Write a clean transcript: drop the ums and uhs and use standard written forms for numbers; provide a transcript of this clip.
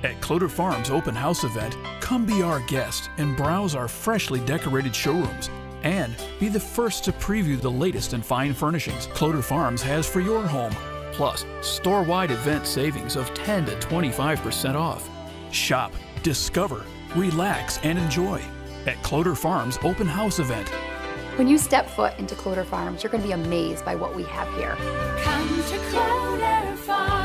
At Kloter Farms Open House event, come be our guest and browse our freshly decorated showrooms and be the first to preview the latest in fine furnishings Kloter Farms has for your home. Plus, store-wide event savings of 10 to 25% off. Shop, discover, relax, and enjoy at Kloter Farms Open House event. When you step foot into Kloter Farms, you're going to be amazed by what we have here. Come to Kloter Farms.